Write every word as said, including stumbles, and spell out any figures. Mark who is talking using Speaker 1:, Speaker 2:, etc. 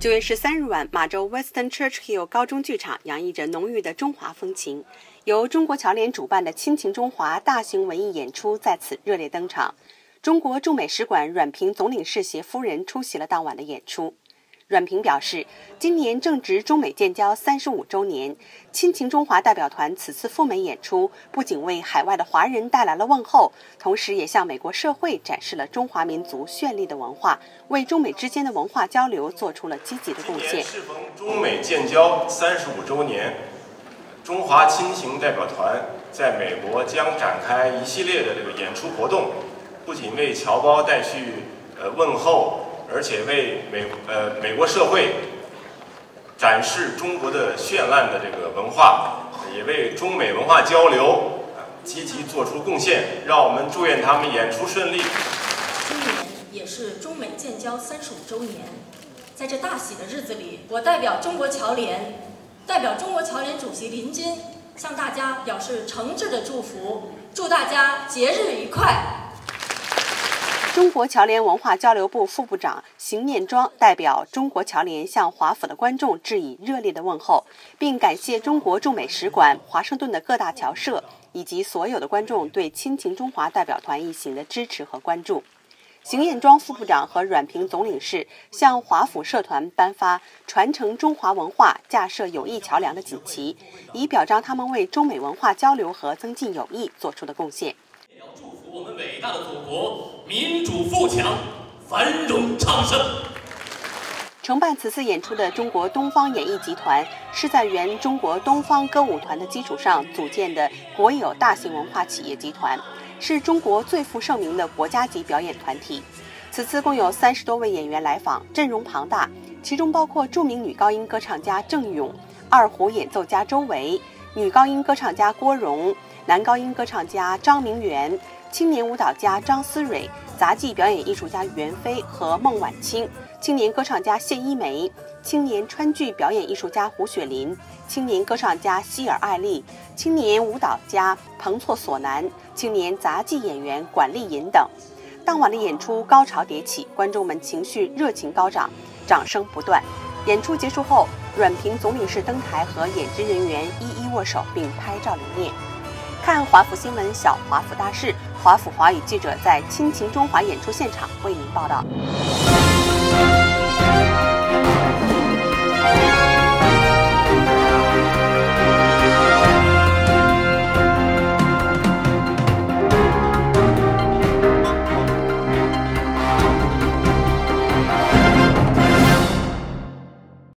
Speaker 1: 九月十三日晚，马州 Western Churchill 高中剧场洋溢着浓郁的中华风情，由中国侨联主办的亲情中华大型文艺演出在此热烈登场。中国驻美使馆阮平总领事携夫人出席了当晚的演出。阮平表示，今年正值中美建交三十五周年，亲情中华代表团此次赴美演出，不仅为海外的华人带来了问候，同时也向美国社会展示了中华民族绚丽的文化，为中美之间的文化交流做出了积极的贡献。
Speaker 2: 适逢中美建交三十五周年，中华亲情代表团在美国将展开一系列的这个演出活动，不仅为侨胞带去呃问候，而且为美呃美国社会展示中国的绚烂的这个文化，也为中美文化交流积极做出贡献。让我们祝愿他们演出顺利。
Speaker 3: 今年也是中美建交三十五周年，在这大喜的日子里，我代表中国侨联，代表中国侨联主席林金，向大家表示诚挚的祝福，祝大家节日愉快。
Speaker 1: 中国侨联文化交流部副部长邢念庄代表中国侨联向华府的观众致以热烈的问候，并感谢中国驻美使馆、华盛顿的各大侨社以及所有的观众对亲情中华代表团一行的支持和关注。邢念庄副部长和阮平总领事向华府社团颁发传承中华文化、架设友谊桥梁的锦旗，以表彰他们为中美文化交流和增进友谊做出的贡献。
Speaker 4: 也要祝福我们伟大的祖国民主富强、繁荣昌盛。
Speaker 1: 承办此次演出的中国东方演艺集团是在原中国东方歌舞团的基础上组建的国有大型文化企业集团，是中国最负盛名的国家级表演团体。此次共有三十多位演员来访，阵容庞大，其中包括著名女高音歌唱家郑勇、二胡演奏家周维、女高音歌唱家郭荣、男高音歌唱家张明元、青年舞蹈家张思蕊、杂技表演艺术家袁飞和孟晚清、青年歌唱家谢一梅、青年川剧表演艺术家胡雪林、青年歌唱家希尔艾丽、青年舞蹈家彭措索南、青年杂技演员管丽颖等。当晚的演出高潮迭起，观众们情绪热情高涨，掌声不断。演出结束后，阮平总领事登台和演职人员一一握手并拍照留念。看华府新闻，小华府大事，华府华语记者在亲情中华演出现场为您报道。